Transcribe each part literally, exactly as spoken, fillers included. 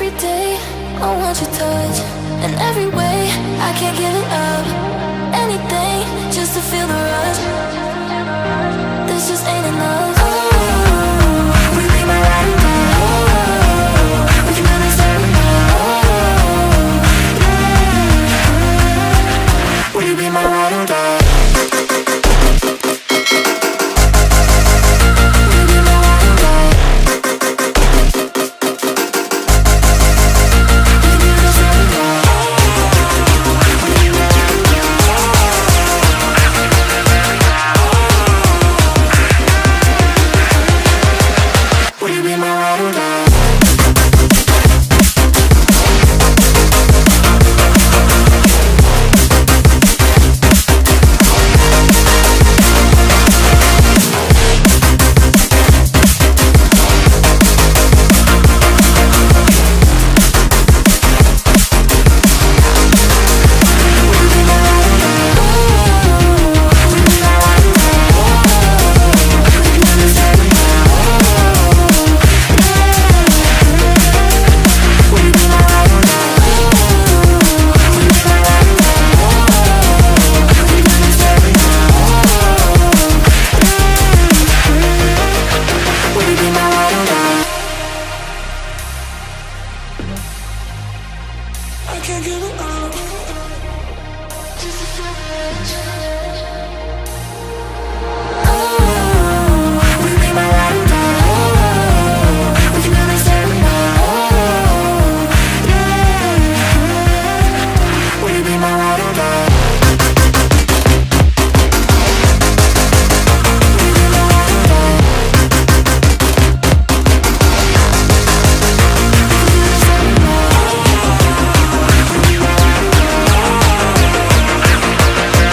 every day I want your touch, in every way I can't give it up. Anything just to feel the rush. This just ain't enough. Oh, we be my ride or die. Oh, we can do this every night. Oh, yeah. Will you be my ride or die?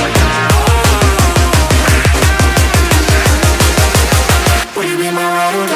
Will you be my ride or die?